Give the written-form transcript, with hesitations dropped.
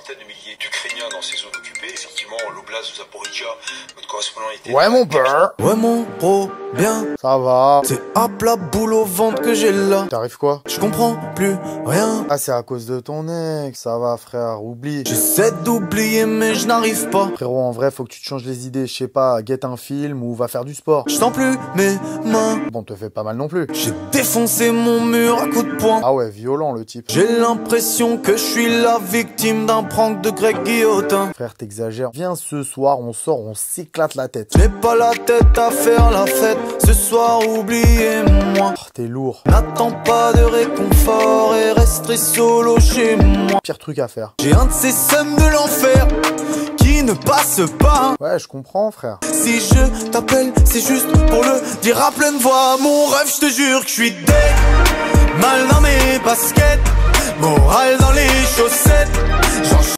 centaines de milliers d'Ukrainiens dans ces zones occupées. Effectivement, l'oblast de Zaporizhia, notre correspondant était... Ouais mon père. Ouais mon gros, bien. Ça va. C'est à plat boule au ventre que j'ai là. T'arrives quoi? Je comprends plus rien. Ah c'est à cause de ton ex. Ça va frère, oublie. J'essaie d'oublier mais je n'arrive pas. Frérot en vrai faut que tu te changes les idées. Je sais pas, guette un film ou va faire du sport. Je sens plus mes mains. Bon te fais pas mal non plus. J'ai défoncé mon mur à coups de poing. Ah ouais violent le type. J'ai l'impression que je suis la victime d'un prank de Greg Guillotin. Frère t'exagères. Viens ce soir on sort, on s'éclate la tête. J'ai pas la tête à faire la fête. Ce soir oubliez-moi. Oh, t'es lourd. N'attends pas de réconfort et resterai solo chez moi. Pire truc à faire. J'ai un de ces seums de l'enfer qui ne passe pas. Ouais je comprends frère. Si je t'appelle, c'est juste pour le dire à pleine voix. Mon rêve, je te jure que je suis dead. Mal dans mes baskets, morale dans les chaussettes.